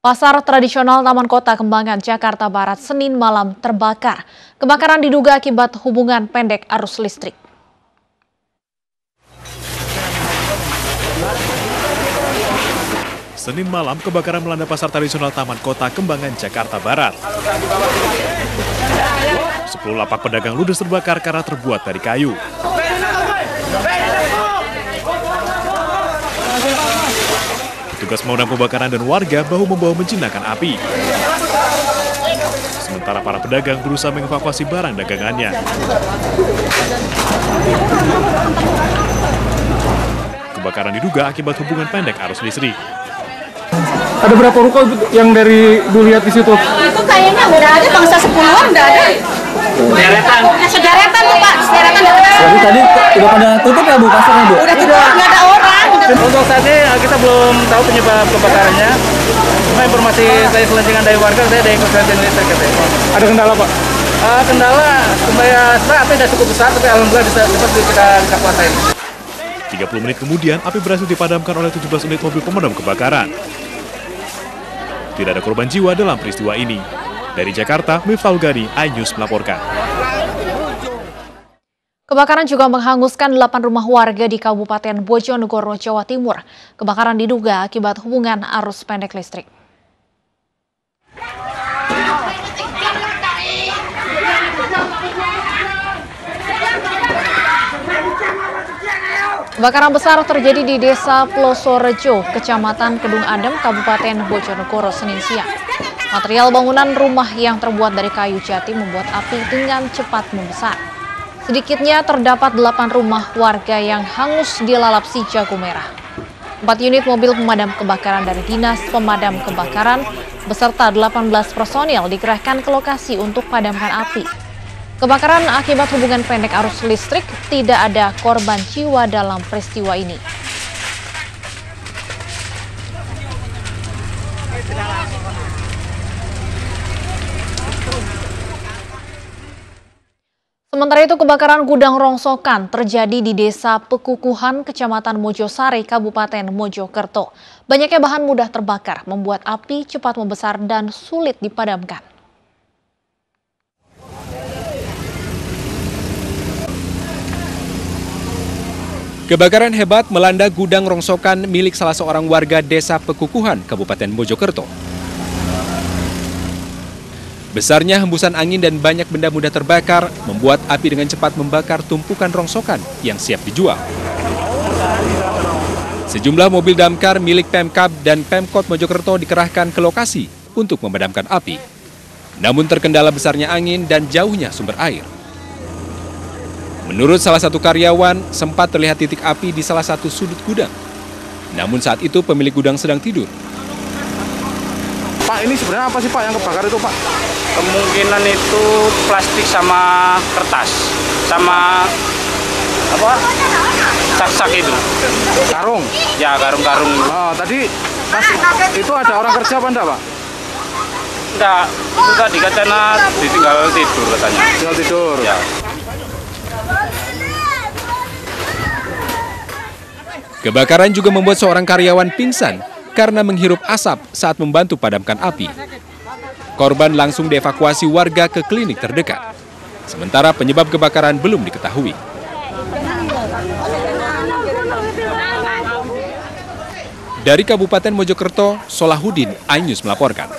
Pasar tradisional Taman Kota Kembangan, Jakarta Barat, Senin malam terbakar. Kebakaran diduga akibat hubungan pendek arus listrik. Senin malam, kebakaran melanda pasar tradisional Taman Kota Kembangan, Jakarta Barat. 10 lapak pedagang ludes terbakar karena terbuat dari kayu. Petugas pemadam kebakaran dan warga bahu-membahu menjinakkan api. Sementara para pedagang berusaha mengevakuasi barang dagangannya. Kebakaran diduga akibat hubungan pendek arus listrik. Ada berapa ruko yang dari dulu lihat di situ? Itu kayaknya udah ada bangsa 10-an, udah ada. Sederetan. Sederetan tuh Pak, sederetan. Jadi tadi udah pada tutup ya Bu pasarnya Bu? Udah tutup, nggak ada orang. Untuk saat ini kita belum tahu penyebab kebakarannya. Cuma informasi saya selentingan dari warga, saya ada yang korsleting listrik katanya. Ada kendala Pak? Kendala, sebenarnya api sudah cukup besar, tapi alhamdulillah cepat kita kuasai. 30 menit kemudian, api berhasil dipadamkan oleh 17 unit mobil pemadam kebakaran. Tidak ada korban jiwa dalam peristiwa ini. Dari Jakarta, Miftahul Ghani, iNews melaporkan. Kebakaran juga menghanguskan 8 rumah warga di Kabupaten Bojonegoro, Jawa Timur. Kebakaran diduga akibat hubungan arus pendek listrik. Kebakaran besar terjadi di Desa Plosorejo, Kecamatan Kedung Adem, Kabupaten Bojonegoro, Senin siang. Material bangunan rumah yang terbuat dari kayu jati membuat api dengan cepat membesar. Sedikitnya terdapat 8 rumah warga yang hangus dilalap si jago merah. 4 unit mobil pemadam kebakaran dari Dinas Pemadam Kebakaran beserta 18 personil dikerahkan ke lokasi untuk padamkan api. Kebakaran akibat hubungan pendek arus listrik, tidak ada korban jiwa dalam peristiwa ini. Sementara itu, kebakaran gudang rongsokan terjadi di Desa Pekukuhan, Kecamatan Mojosari, Kabupaten Mojokerto. Banyaknya bahan mudah terbakar, membuat api cepat membesar dan sulit dipadamkan. Kebakaran hebat melanda gudang rongsokan milik salah seorang warga Desa Pekukuhan, Kabupaten Mojokerto. Besarnya hembusan angin dan banyak benda mudah terbakar membuat api dengan cepat membakar tumpukan rongsokan yang siap dijual. Sejumlah mobil damkar milik Pemkab dan Pemkot Mojokerto dikerahkan ke lokasi untuk memadamkan api. Namun terkendala besarnya angin dan jauhnya sumber air. Menurut salah satu karyawan, sempat terlihat titik api di salah satu sudut gudang. Namun saat itu pemilik gudang sedang tidur. Pak, ini sebenarnya apa sih Pak yang kebakar itu Pak? Kemungkinan itu plastik sama kertas, sama apa? Sak-sak itu. Karung? Ya, karung-karung. Oh, tadi pas itu ada orang kerja apa enggak Pak? Enggak, itu tadi katanya ditinggal tidur katanya. Tinggal tidur? Ya. Kebakaran juga membuat seorang karyawan pingsan karena menghirup asap saat membantu padamkan api. Korban langsung dievakuasi warga ke klinik terdekat. Sementara penyebab kebakaran belum diketahui. Dari Kabupaten Mojokerto, Solahuddin, iNews melaporkan.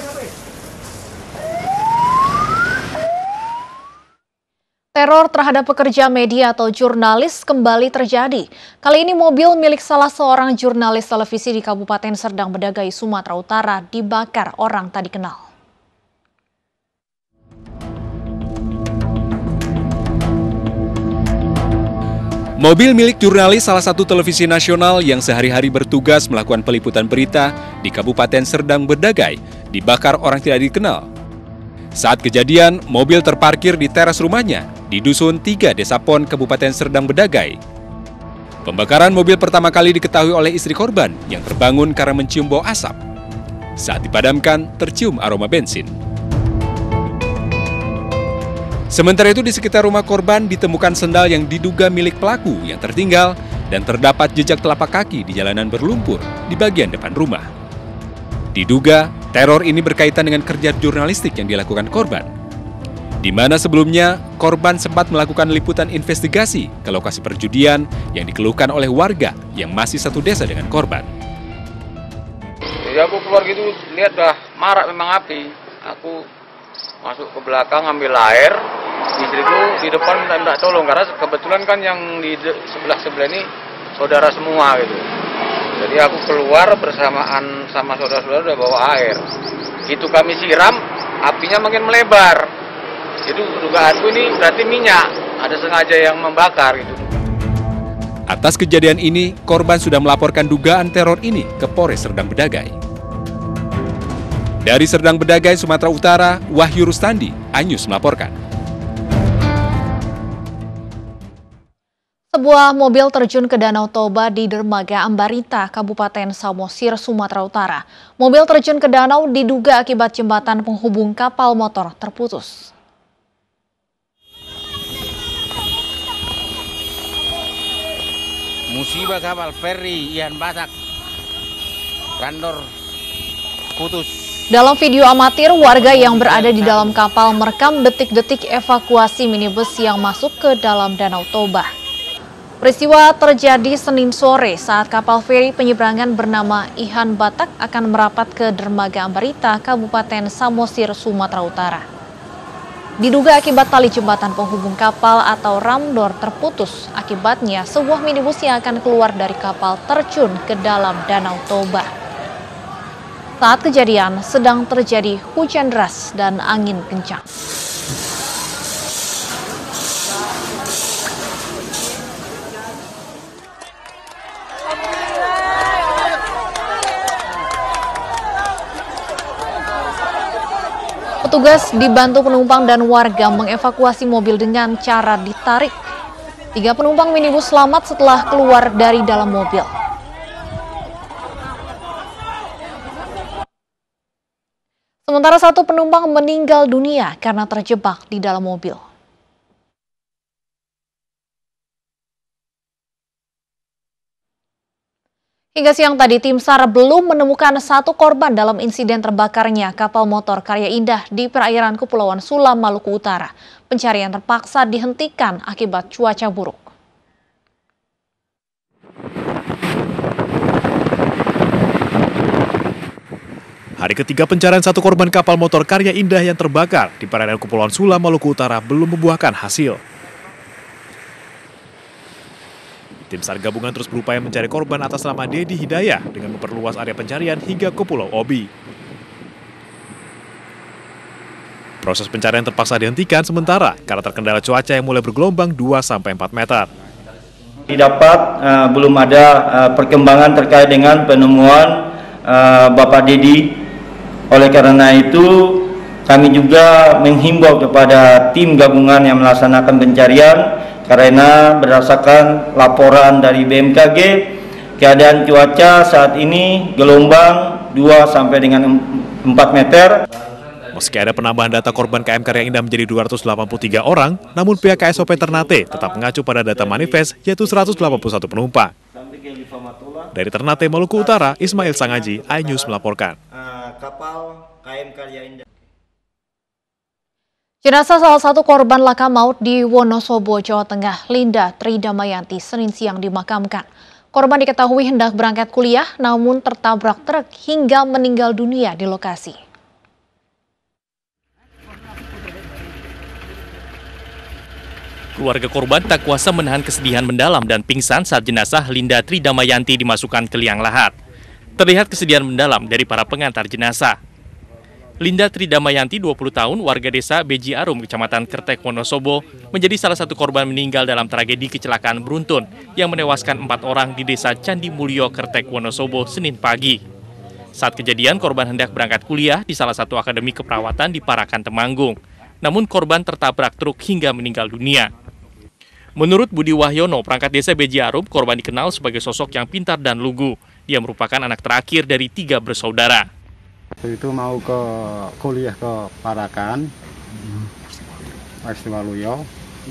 Teror terhadap pekerja media atau jurnalis kembali terjadi. Kali ini mobil milik salah seorang jurnalis televisi di Kabupaten Serdang Bedagai, Sumatera Utara dibakar orang tak dikenal. Mobil milik jurnalis salah satu televisi nasional yang sehari-hari bertugas melakukan peliputan berita di Kabupaten Serdang Bedagai dibakar orang tidak dikenal. Saat kejadian, mobil terparkir di teras rumahnya di Dusun 3, Desa Pon, Kabupaten Serdang Bedagai. Pembakaran mobil pertama kali diketahui oleh istri korban yang terbangun karena mencium bau asap. Saat dipadamkan, tercium aroma bensin. Sementara itu di sekitar rumah korban ditemukan sendal yang diduga milik pelaku yang tertinggal dan terdapat jejak telapak kaki di jalanan berlumpur di bagian depan rumah. Diduga Teror ini berkaitan dengan kerja jurnalistik yang dilakukan korban, di mana sebelumnya korban sempat melakukan liputan investigasi ke lokasi perjudian yang dikeluhkan oleh warga yang masih satu desa dengan korban. Jadi aku keluar gitu, lihat dah marak memang api. Aku masuk ke belakang ambil air, istriku di depan minta tolong karena kebetulan kan yang di sebelah ini saudara semua gitu. Jadi aku keluar bersamaan sama saudara-saudara udah bawa air. Gitu kami siram, apinya makin melebar. Itu dugaanku ini berarti minyak, ada sengaja yang membakar gitu. Atas kejadian ini, korban sudah melaporkan dugaan teror ini ke Polres Serdang Bedagai. Dari Serdang Bedagai, Sumatera Utara, Wahyu Rustandi, iNews melaporkan. Sebuah mobil terjun ke Danau Toba di Dermaga Ambarita, Kabupaten Samosir, Sumatera Utara. Mobil terjun ke danau diduga akibat jembatan penghubung kapal motor terputus. Musibah kapal feri Ian Batak, Randor putus. Dalam video amatir, warga yang berada di dalam kapal merekam detik-detik evakuasi minibus yang masuk ke dalam Danau Toba. Peristiwa terjadi Senin sore saat kapal feri penyeberangan bernama Ihan Batak akan merapat ke Dermaga Ambarita, Kabupaten Samosir, Sumatera Utara. Diduga akibat tali jembatan penghubung kapal atau ramdor terputus. Akibatnya, sebuah minibus yang akan keluar dari kapal terjun ke dalam Danau Toba. Saat kejadian, sedang terjadi hujan deras dan angin kencang. Petugas dibantu penumpang dan warga mengevakuasi mobil dengan cara ditarik. 3 penumpang minibus selamat setelah keluar dari dalam mobil. Sementara 1 penumpang meninggal dunia karena terjebak di dalam mobil. Hingga siang tadi, tim SAR belum menemukan 1 korban dalam insiden terbakarnya kapal motor Karya Indah di perairan Kepulauan Sula, Maluku Utara. Pencarian terpaksa dihentikan akibat cuaca buruk. Hari ketiga pencarian 1 korban kapal motor Karya Indah yang terbakar di perairan Kepulauan Sula, Maluku Utara belum membuahkan hasil. Tim SAR gabungan terus berupaya mencari korban atas nama Dedi Hidayah dengan memperluas area pencarian hingga ke Pulau Obi. Proses pencarian terpaksa dihentikan sementara karena terkendala cuaca yang mulai bergelombang 2-4 meter. Didapat belum ada perkembangan terkait dengan penemuan Bapak Dedi. Oleh karena itu kami juga menghimbau kepada tim gabungan yang melaksanakan pencarian. Karena berdasarkan laporan dari BMKG, keadaan cuaca saat ini gelombang 2 sampai dengan 4 meter. Meski ada penambahan data korban KM Karya Indah menjadi 283 orang, namun pihak KSOP Ternate tetap mengacu pada data manifest yaitu 181 penumpang. Dari Ternate, Maluku Utara, Ismail Sangaji, iNews melaporkan. Kapal KM Karya Indah. Jenazah salah satu korban laka maut di Wonosobo, Jawa Tengah, Linda Tridamayanti, Senin siang dimakamkan. Korban diketahui hendak berangkat kuliah, namun tertabrak truk hingga meninggal dunia di lokasi. Keluarga korban tak kuasa menahan kesedihan mendalam dan pingsan saat jenazah Linda Tridamayanti dimasukkan ke liang lahat. Terlihat kesedihan mendalam dari para pengantar jenazah. Linda Tridamayanti, 20 tahun, warga desa Beji Arum, Kecamatan Kertek, Wonosobo, menjadi salah satu korban meninggal dalam tragedi kecelakaan beruntun yang menewaskan 4 orang di desa Candi Mulyo, Kertek, Wonosobo, Senin pagi. Saat kejadian, korban hendak berangkat kuliah di salah satu akademi keperawatan di Parakan, Temanggung. Namun korban tertabrak truk hingga meninggal dunia. Menurut Budi Wahyono, perangkat desa Beji Arum, korban dikenal sebagai sosok yang pintar dan lugu. Dia merupakan anak terakhir dari 3 bersaudara. Itu mau ke kuliah ke Parakan, Waluyo,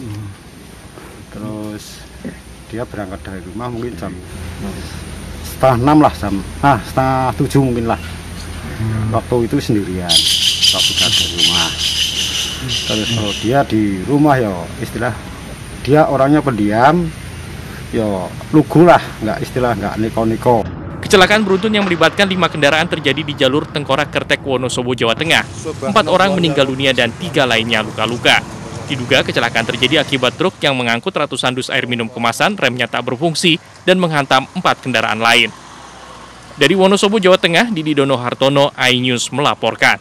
terus dia berangkat dari rumah mungkin jam setengah 6 lah, setengah 7 mungkin lah. Waktu itu sendirian, waktu di rumah. Terus kalau dia di rumah ya istilah dia orangnya pendiam, ya lugu lah, nggak neko-neko. Kecelakaan beruntun yang melibatkan 5 kendaraan terjadi di jalur Tengkorak Kertek Wonosobo, Jawa Tengah. 4 orang meninggal dunia dan 3 lainnya luka-luka. Diduga kecelakaan terjadi akibat truk yang mengangkut ratusan dus air minum kemasan remnya tak berfungsi dan menghantam 4 kendaraan lain. Dari Wonosobo, Jawa Tengah, Didi Dono Hartono, iNews melaporkan.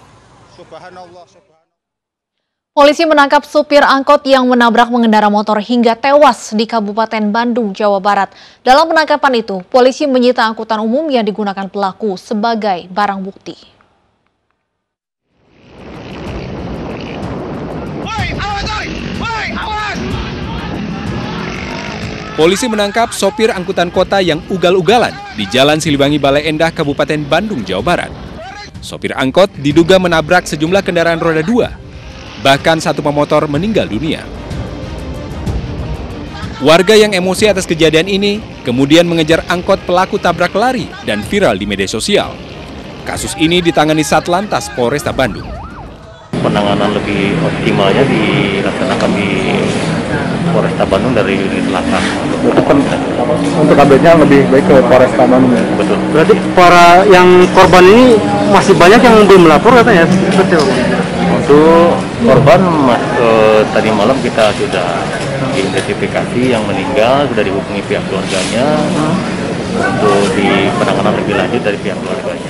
Polisi menangkap supir angkot yang menabrak pengendara motor hingga tewas di Kabupaten Bandung, Jawa Barat. Dalam penangkapan itu, polisi menyita angkutan umum yang digunakan pelaku sebagai barang bukti. Polisi menangkap sopir angkutan kota yang ugal-ugalan di Jalan Siliwangi Bale Endah, Kabupaten Bandung, Jawa Barat. Sopir angkot diduga menabrak sejumlah kendaraan roda 2. Bahkan satu pemotor meninggal dunia. Warga yang emosi atas kejadian ini kemudian mengejar angkot pelaku tabrak lari dan viral di media sosial. Kasus ini ditangani Satlantas Polresta Bandung. Penanganan lebih optimalnya dilaksanakan di Polresta Bandung dari unit laka. Untuk update-nya lebih baik ke Polresta Bandung. Betul. Berarti para yang korban ini masih banyak yang belum melapor katanya? Betul. Untuk korban tadi malam kita sudah identifikasi yang meninggal, sudah dihubungi pihak keluarganya untuk di penanganan lebih lanjut dari pihak keluarganya.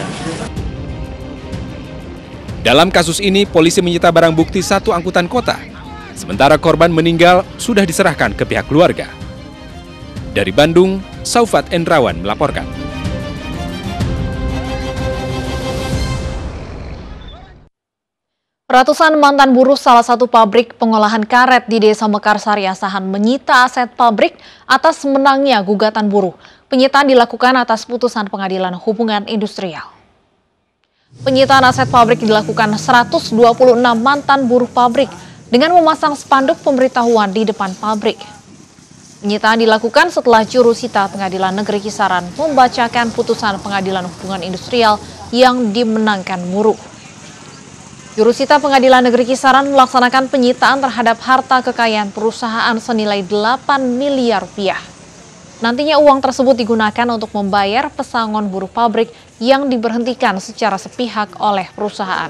Dalam kasus ini, polisi menyita barang bukti 1 angkutan kota. Sementara korban meninggal sudah diserahkan ke pihak keluarga. Dari Bandung, Saufat Endrawan melaporkan. Ratusan mantan buruh salah satu pabrik pengolahan karet di Desa Mekarsari Asahan menyita aset pabrik atas menangnya gugatan buruh. Penyitaan dilakukan atas putusan Pengadilan Hubungan Industrial. Penyitaan aset pabrik dilakukan 126 mantan buruh pabrik dengan memasang spanduk pemberitahuan di depan pabrik. Penyitaan dilakukan setelah jurusita Pengadilan Negeri Kisaran membacakan putusan Pengadilan Hubungan Industrial yang dimenangkan buruh. Jurusita Pengadilan Negeri Kisaran melaksanakan penyitaan terhadap harta kekayaan perusahaan senilai 8 miliar rupiah. Nantinya uang tersebut digunakan untuk membayar pesangon buruh pabrik yang diberhentikan secara sepihak oleh perusahaan.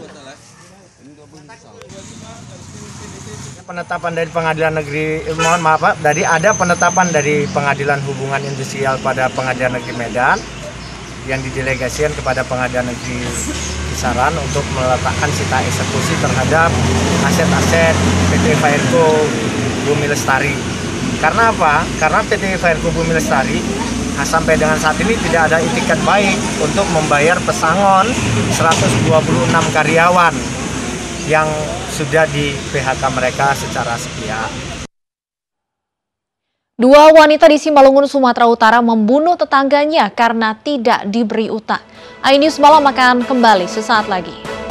Penetapan dari Pengadilan Negeri, ada penetapan dari Pengadilan Hubungan Industrial pada Pengadilan Negeri Medan yang didelegasikan kepada Pengadilan Negeri Kisaran untuk meletakkan sita eksekusi terhadap aset-aset PT Fairco Bumi Lestari. Karena apa? Karena PT Fairco Bumi Lestari sampai dengan saat ini tidak ada itikat baik untuk membayar pesangon 126 karyawan yang sudah di PHK mereka secara sepihak. 2 wanita di Simalungun, Sumatera Utara membunuh tetangganya karena tidak diberi utang. iNews Malam akan kembali sesaat lagi.